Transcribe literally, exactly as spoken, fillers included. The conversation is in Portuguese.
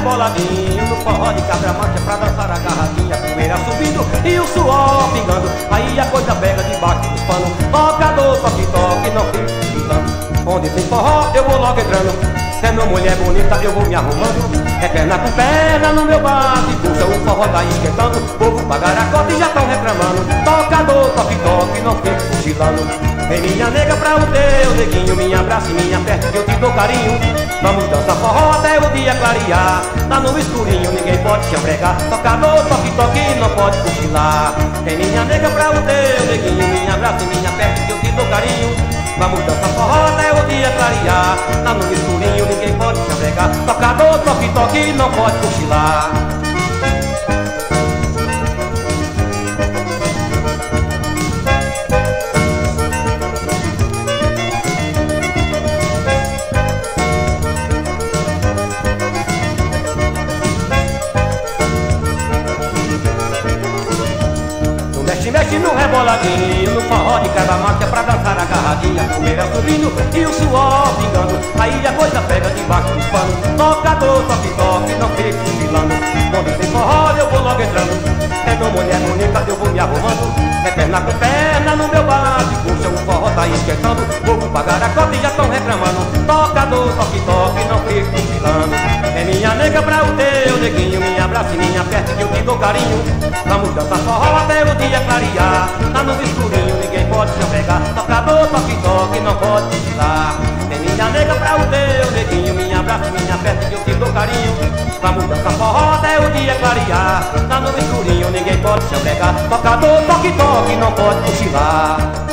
reboladinho, no forró de cabra macho pra dançar agarradinha, poeira subindo e o suor pingando. Aí a coisa pega debaixo dos panos, tocador, toque, toque, não fique pingando. Onde tem forró eu vou logo entrando, sendo mulher bonita eu vou me arrumando. É perna com perna no meu bate, puxa o forró tá esquentando. Povo pagar a cota e já tão reclamando. Tocador, toque, toque, não fique cochilando. Vem minha nega pra o teu neguinho, me abraça e me aperta que eu te dou carinho. Vamos dançar forró até o dia clarear, lá no escurinho ninguém pode te embregar. Tocador, toque, toque, não pode cochilar. Vem minha nega pra o teu neguinho, me abraça e me aperta que eu te dou carinho. Vamos dançar forró até o dia clarear, lá no escurinho ninguém pode te embregar. Tocador, toque, toque, não pode cochilar. Mexe, mexe no reboladinho, no forró de cada marcha pra dançar agarradinha, poeira subindo e o suor pingando. Aí a coisa pega debaixo dos panos, tocador, toque, toque, não fique cochilando. Onde tem forró eu vou logo entrando, sendo mulher bonita eu vou me arrumando. É perna com perna no meu bate, puxa o forró tá esquentando. Vou pagar a cota e já tão reclamando. Tocador, toque, toque, não fique cochilando. É minha nega pra o teu neguinho, me abraça e me aperta que eu te dou carinho. Vamos dançar forró até o dia clarear, lá no escurinho ninguém pode te pegar. Tocador, toque, toque, não pode cochilar. É minha nega pra o teu neguinho, me abraça e me aperta que eu te dou carinho. Vamos dançar forró até o dia clarear, lá no escurinho ninguém pode te pegar. Tocador, toque, toque, não pode cochilar.